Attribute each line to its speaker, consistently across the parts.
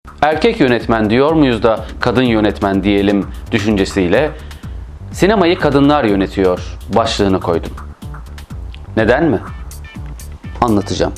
Speaker 1: Erkek yönetmen diyor muyuz da kadın yönetmen diyelim düşüncesiyle sinemayı kadınlar yönetiyor başlığını koydum. Neden mi? Anlatacağım.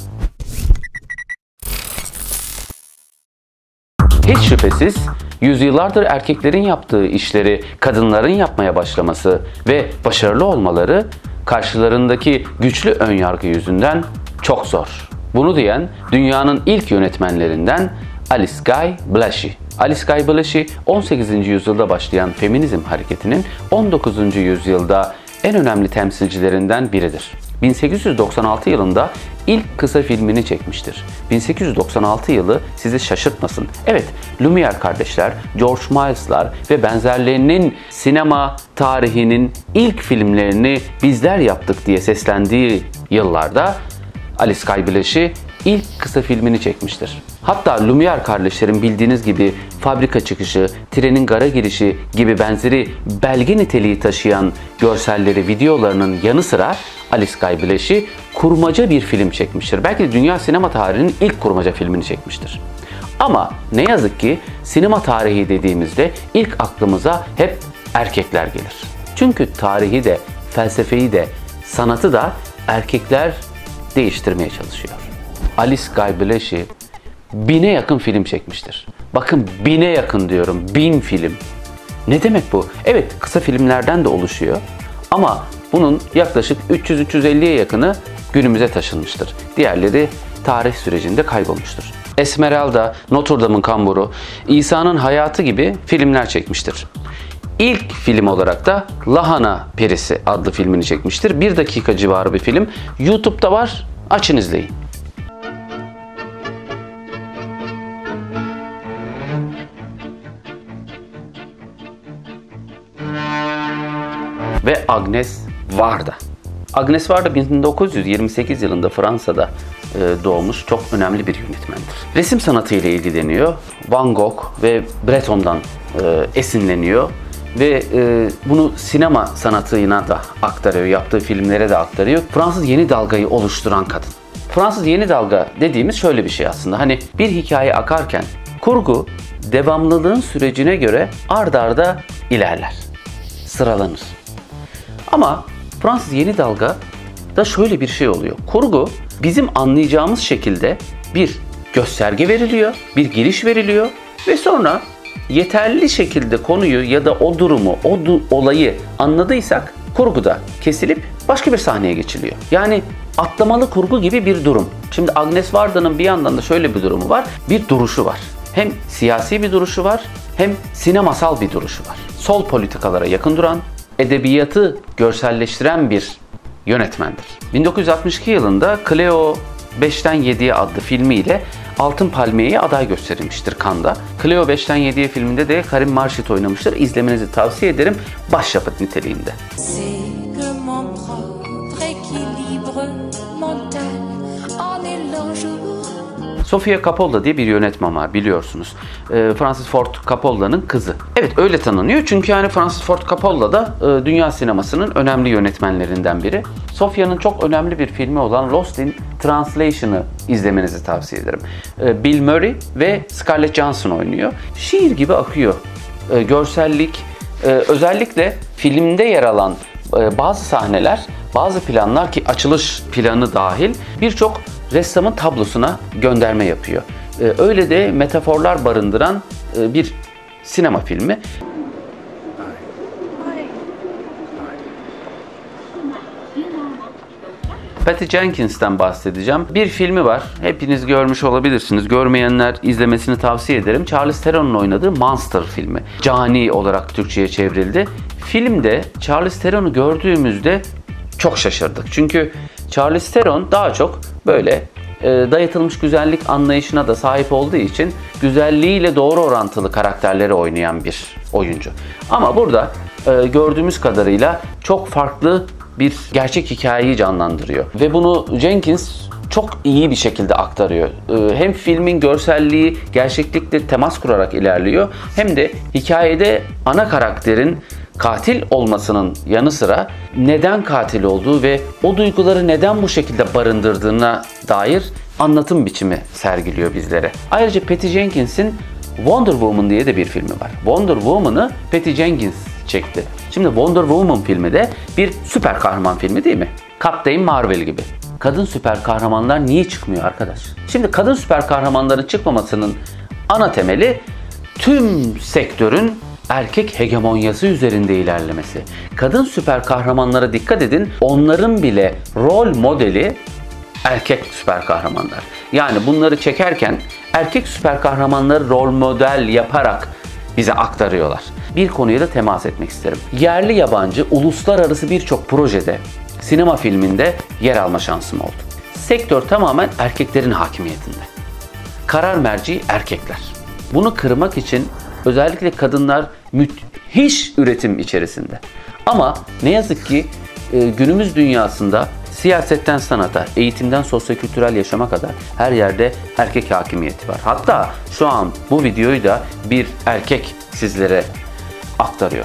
Speaker 1: Hiç şüphesiz yüzyıllardır erkeklerin yaptığı işleri kadınların yapmaya başlaması ve başarılı olmaları karşılarındaki güçlü önyargı yüzünden çok zor. Bunu diyen dünyanın ilk yönetmenlerinden Alice Guy Blaché. Alice Guy Blaché 18. yüzyılda başlayan feminizm hareketinin 19. yüzyılda en önemli temsilcilerinden biridir. 1896 yılında ilk kısa filmini çekmiştir. 1896 yılı sizi şaşırtmasın. Evet, Lumière kardeşler, George Miles'lar ve benzerlerinin sinema tarihinin ilk filmlerini bizler yaptık diye seslendiği yıllarda Alice Guy Blaché ilk kısa filmini çekmiştir. Hatta Lumière kardeşlerin bildiğiniz gibi fabrika çıkışı, trenin gara girişi gibi benzeri belge niteliği taşıyan görselleri, videolarının yanı sıra Alice Guy Blaché kurmaca bir film çekmiştir. Belki de dünya sinema tarihinin ilk kurmaca filmini çekmiştir. Ama ne yazık ki sinema tarihi dediğimizde ilk aklımıza hep erkekler gelir. Çünkü tarihi de, felsefeyi de, sanatı da erkekler değiştirmeye çalışıyor. Alice Guy Blaché 1000'e yakın film çekmiştir. Bakın 1000'e yakın diyorum. 1000 film. Ne demek bu? Evet, kısa filmlerden de oluşuyor. Ama bunun yaklaşık 300-350'ye yakını günümüze taşınmıştır. Diğerleri tarih sürecinde kaybolmuştur. Esmeralda, Notre Dame'ın Kamburu, İsa'nın Hayatı gibi filmler çekmiştir. İlk film olarak da Lahana Perisi adlı filmini çekmiştir. 1 dakika civarı bir film. YouTube'da var. Açın izleyin. Ve Agnes Varda. Agnes Varda 1928 yılında Fransa'da doğmuş çok önemli bir yönetmendir. Resim sanatı ile ilgileniyor. Van Gogh ve Breton'dan esinleniyor ve bunu sinema sanatına da aktarıyor, yaptığı filmlere de aktarıyor. Fransız yeni dalgayı oluşturan kadın. Fransız yeni dalga dediğimiz şöyle bir şey aslında. Hani bir hikaye akarken kurgu devamlılığın sürecine göre ard arda ilerler, sıralanır. Ama Fransız yeni dalga da şöyle bir şey oluyor. Kurgu bizim anlayacağımız şekilde bir gösterge veriliyor, bir giriş veriliyor ve sonra yeterli şekilde konuyu ya da o durumu, olayı anladıysak kurguda kesilip başka bir sahneye geçiliyor. Yani atlamalı kurgu gibi bir durum. Şimdi Agnes Varda'nın bir yandan da şöyle bir durumu var. Bir duruşu var. Hem siyasi bir duruşu var hem sinemasal bir duruşu var. Sol politikalara yakın duran, edebiyatı görselleştiren bir yönetmendir. 1962 yılında Cleo 5'ten 7'ye adlı filmiyle Altın Palmiye'ye aday gösterilmiştir Cannes'da. Cleo 5'ten 7'ye filminde de Karim Marşit oynamıştır. İzlemenizi tavsiye ederim. Başyapıt niteliğinde. Sofia Coppola diye bir yönetmen var biliyorsunuz. Francis Ford Coppola'nın kızı. Evet öyle tanınıyor çünkü yani Francis Ford Coppola da dünya sinemasının önemli yönetmenlerinden biri. Sofia'nın çok önemli bir filmi olan Lost in Translation'ı izlemenizi tavsiye ederim. Bill Murray ve Scarlett Johansson oynuyor. Şiir gibi akıyor. Görsellik, özellikle filmde yer alan bazı sahneler, bazı planlar ki açılış planı dahil birçok ressamın tablosuna gönderme yapıyor. Öyle de metaforlar barındıran bir sinema filmi. Patty Jenkins'ten bahsedeceğim. Bir filmi var. Hepiniz görmüş olabilirsiniz. Görmeyenler izlemesini tavsiye ederim. Charlize Theron'un oynadığı Monster filmi. Cani olarak Türkçe'ye çevrildi. Filmde Charlize Theron'u gördüğümüzde çok şaşırdık. Çünkü Charlize Theron daha çok böyle dayatılmış güzellik anlayışına da sahip olduğu için güzelliğiyle doğru orantılı karakterleri oynayan bir oyuncu. Ama burada gördüğümüz kadarıyla çok farklı bir gerçek hikayeyi canlandırıyor. Ve bunu Jenkins çok iyi bir şekilde aktarıyor. Hem filmin görselliği gerçeklikle temas kurarak ilerliyor hem de hikayede ana karakterin katil olmasının yanı sıra neden katil olduğu ve o duyguları neden bu şekilde barındırdığına dair anlatım biçimi sergiliyor bizlere. Ayrıca Patty Jenkins'in Wonder Woman diye de bir filmi var. Wonder Woman'ı Patty Jenkins çekti. Şimdi Wonder Woman filmi de bir süper kahraman filmi değil mi? Captain Marvel gibi. Kadın süper kahramanlar niye çıkmıyor arkadaş? Şimdi kadın süper kahramanların çıkmamasının ana temeli tüm sektörün erkek hegemonyası üzerinde ilerlemesi. Kadın süper kahramanlara dikkat edin, onların bile rol modeli erkek süper kahramanlar. Yani bunları çekerken erkek süper kahramanları rol model yaparak bize aktarıyorlar. Bir konuya da temas etmek isterim. Yerli yabancı uluslararası birçok projede, sinema filminde yer alma şansım oldu. Sektör tamamen erkeklerin hakimiyetinde. Karar merci erkekler. Bunu kırmak için özellikle kadınlar müthiş üretim içerisinde. Ama ne yazık ki günümüz dünyasında siyasetten sanata, eğitimden sosyokültürel yaşama kadar her yerde erkek hakimiyeti var. Hatta şu an bu videoyu da bir erkek sizlere aktarıyor.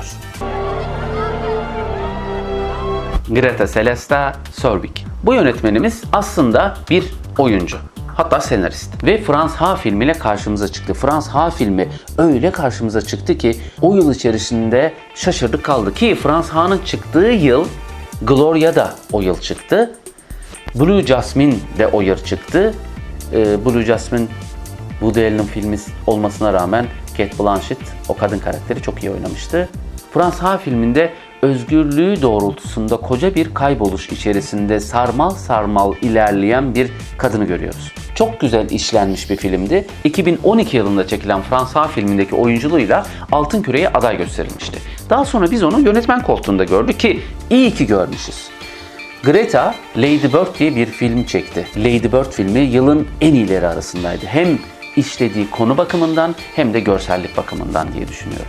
Speaker 1: Greta Celesta Sorbik. Bu yönetmenimiz aslında bir oyuncu. Hatta senarist. Ve Frans Ha filmiyle karşımıza çıktı. Frans Ha filmi öyle karşımıza çıktı ki o yıl içerisinde şaşırdık kaldık ki Frans Ha'nın çıktığı yıl Gloria da o yıl çıktı. Blue Jasmine de o yıl çıktı. Blue Jasmine Woody Allen'ın filmi olmasına rağmen Cate Blanchett o kadın karakteri çok iyi oynamıştı. Frans Ha filminde özgürlüğü doğrultusunda koca bir kayboluş içerisinde sarmal sarmal ilerleyen bir kadını görüyoruz. Çok güzel işlenmiş bir filmdi. 2012 yılında çekilen Frans Ha filmindeki oyunculuğuyla Altın Küre'ye aday gösterilmişti. Daha sonra biz onu yönetmen koltuğunda gördük ki iyi ki görmüşüz. Greta, Lady Bird diye bir film çekti. Lady Bird filmi yılın en iyileri arasındaydı. Hem işlediği konu bakımından hem de görsellik bakımından diye düşünüyorum.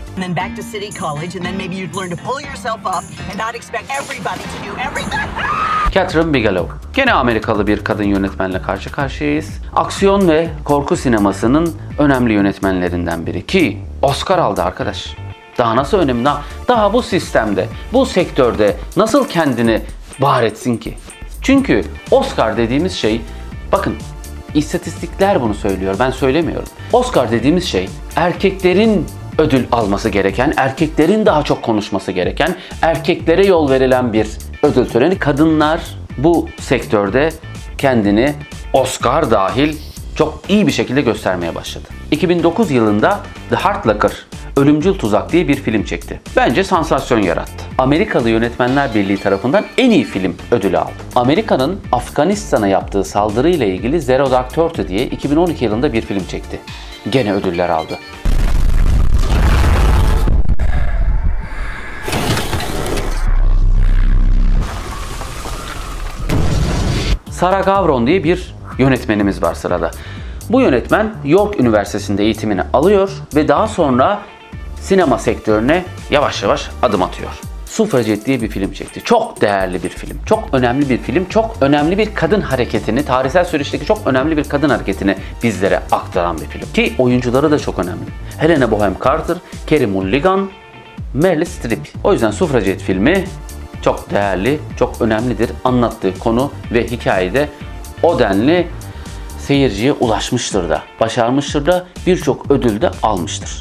Speaker 1: Catherine Bigelow. Gene Amerikalı bir kadın yönetmenle karşı karşıyayız. Aksiyon ve korku sinemasının önemli yönetmenlerinden biri ki Oscar aldı arkadaş. Daha nasıl önemli? Daha bu sistemde, bu sektörde nasıl kendini var etsin ki? Çünkü Oscar dediğimiz şey, bakın İstatistikler bunu söylüyor, ben söylemiyorum. Oscar dediğimiz şey erkeklerin ödül alması gereken, erkeklerin daha çok konuşması gereken, erkeklere yol verilen bir ödül töreni. Kadınlar bu sektörde kendini Oscar dahil çok iyi bir şekilde göstermeye başladı. 2009 yılında The Hurt Locker, Ölümcül Tuzak diye bir film çekti. Bence sansasyon yarattı. Amerikalı Yönetmenler Birliği tarafından en iyi film ödülü aldı. Amerika'nın Afganistan'a yaptığı saldırıyla ilgili Zero Dark Thirty diye 2012 yılında bir film çekti. Gene ödüller aldı. Sarah Gavron diye bir yönetmenimiz var sırada. Bu yönetmen York Üniversitesi'nde eğitimini alıyor ve daha sonra sinema sektörüne yavaş yavaş adım atıyor. Suffragette diye bir film çekti. Çok değerli bir film. Çok önemli bir film. Çok önemli bir kadın hareketini, tarihsel süreçteki çok önemli bir kadın hareketini bizlere aktaran bir film. Ki oyuncuları da çok önemli. Helena Bonham Carter, Carey Mulligan, Meryl Streep. O yüzden Suffragette filmi çok değerli, çok önemlidir. Anlattığı konu ve hikayede o denli seyirciye ulaşmıştır da, başarmıştır da, birçok ödül de almıştır.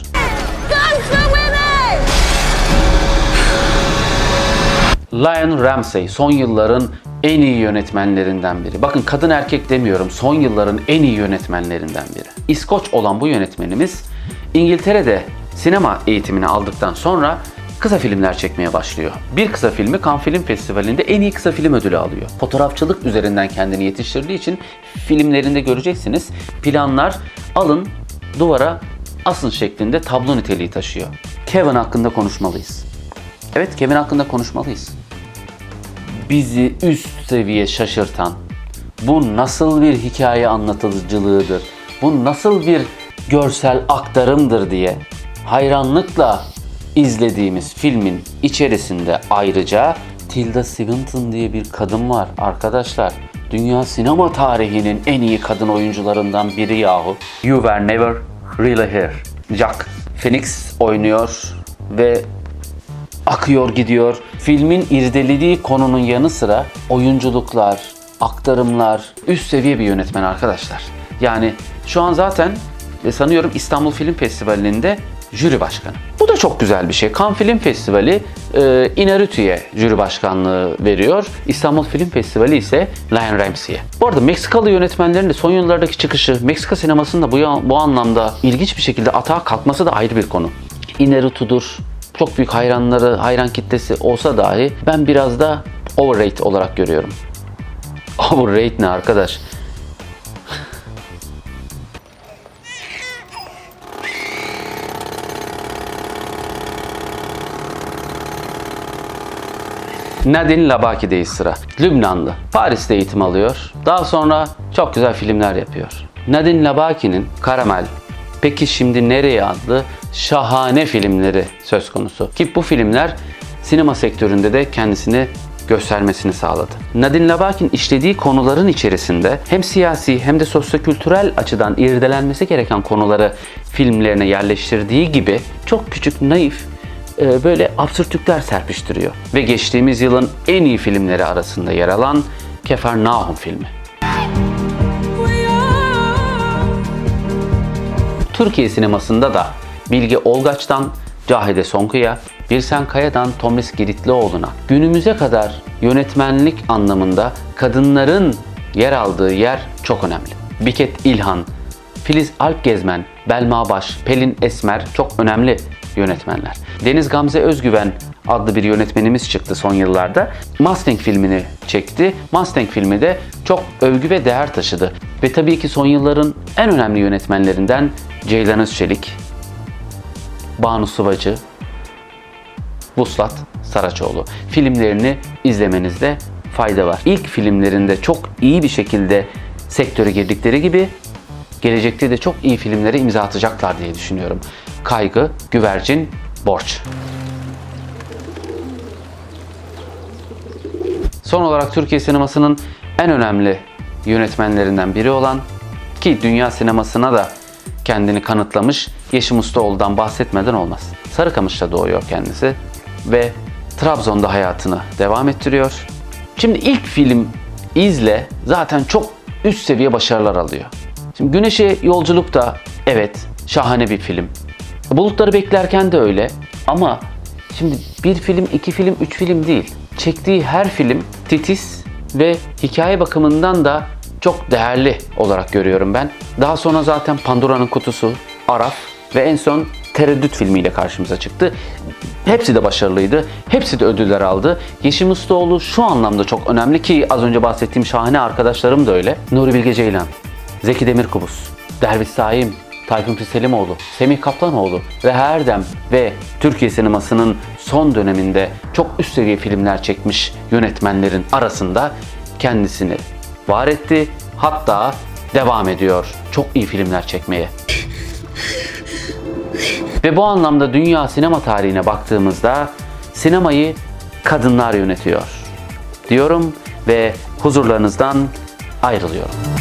Speaker 1: Lionel Ramsey son yılların en iyi yönetmenlerinden biri. Bakın kadın erkek demiyorum, son yılların en iyi yönetmenlerinden biri. İskoç olan bu yönetmenimiz İngiltere'de sinema eğitimini aldıktan sonra kısa filmler çekmeye başlıyor. Bir kısa filmi Cannes Film Festivali'nde en iyi kısa film ödülü alıyor. Fotoğrafçılık üzerinden kendini yetiştirdiği için filmlerinde göreceksiniz. Planlar alın, duvara asın şeklinde tablo niteliği taşıyor. Kevin hakkında konuşmalıyız. Evet, Kevin hakkında konuşmalıyız. Bizi üst seviye şaşırtan, bu nasıl bir hikaye anlatıcılığıdır, bu nasıl bir görsel aktarımdır diye hayranlıkla izlediğimiz filmin içerisinde ayrıca Tilda Swinton diye bir kadın var arkadaşlar. Dünya sinema tarihinin en iyi kadın oyuncularından biri yahu. You Were Never Really Here. Jack Phoenix oynuyor ve akıyor gidiyor. Filmin irdelediği konunun yanı sıra oyunculuklar, aktarımlar, üst seviye bir yönetmen arkadaşlar. Yani şu an zaten ve sanıyorum İstanbul Film Festivali'nde jüri başkanı. Bu da çok güzel bir şey. Cannes Film Festivali Inarritu'ya jüri başkanlığı veriyor. İstanbul Film Festivali ise Lion Ramsey'e. Bu arada Meksikalı yönetmenlerin de son yıllardaki çıkışı, Meksika sinemasında bu anlamda ilginç bir şekilde atağa kalkması da ayrı bir konu. Inarritu'dur. Çok büyük hayran kitlesi olsa dahi ben biraz da overrated olarak görüyorum. Overrated ne arkadaş? Nadine Labaki'deyiz sıra. Lübnanlı. Paris'te eğitim alıyor. Daha sonra çok güzel filmler yapıyor. Nadine Labaki'nin Karamel, Peki Şimdi Nereye adlı şahane filmleri söz konusu. Ki bu filmler sinema sektöründe de kendisini göstermesini sağladı. Nadine Labaki'nin işlediği konuların içerisinde hem siyasi hem de sosyokültürel açıdan irdelenmesi gereken konuları filmlerine yerleştirdiği gibi çok küçük, naif, böyle absürtlükler serpiştiriyor. Ve geçtiğimiz yılın en iyi filmleri arasında yer alan Kefarnaum filmi. Türkiye sinemasında da Bilge Olgaç'tan Cahide Sonku'ya, Birsen Kaya'dan Tomris Giritlioğlu'na günümüze kadar yönetmenlik anlamında kadınların yer aldığı yer çok önemli. Biket İlhan, Filiz Alpgezmen, Belma Baş, Pelin Esmer çok önemli yönetmenler. Deniz Gamze Özgüven adlı bir yönetmenimiz çıktı son yıllarda. Mustang filmini çekti. Mustang filmi de çok övgü ve değer taşıdı. Ve tabii ki son yılların en önemli yönetmenlerinden Ceylan Özçelik, Banu Sıvacı, Vuslat Saraçoğlu. Filmlerini izlemenizde fayda var. İlk filmlerinde çok iyi bir şekilde sektöre girdikleri gibi gelecekte de çok iyi filmlere imza atacaklar diye düşünüyorum. Kaygı, Güvercin, Borç. Son olarak Türkiye sinemasının en önemli yönetmenlerinden biri olan ki dünya sinemasına da kendini kanıtlamış Yeşim Ustaoğlu'dan bahsetmeden olmaz. Sarıkamış'ta doğuyor kendisi ve Trabzon'da hayatını devam ettiriyor. Şimdi ilk film İzle zaten çok üst seviye başarılar alıyor. Şimdi Güneşe Yolculuk da evet şahane bir film. Bulutları Beklerken de öyle ama şimdi bir film, iki film, üç film değil. Çektiği her film titiz ve hikaye bakımından da çok değerli olarak görüyorum ben. Daha sonra zaten Pandora'nın Kutusu, Araf ve en son Tereddüt filmiyle karşımıza çıktı. Hepsi de başarılıydı. Hepsi de ödüller aldı. Yeşim Ustaoğlu şu anlamda çok önemli ki az önce bahsettiğim şahane arkadaşlarım da öyle. Nuri Bilge Ceylan, Zeki Demirkubuz, Derviş Saim, Tayfun Selimoğlu, Semih Kaplanoğlu ve Erdem ve Türkiye sinemasının son döneminde çok üst seviye filmler çekmiş yönetmenlerin arasında kendisini var etti. Hatta devam ediyor çok iyi filmler çekmeye. Ve bu anlamda dünya sinema tarihine baktığımızda sinemayı kadınlar yönetiyor diyorum ve huzurlarınızdan ayrılıyorum.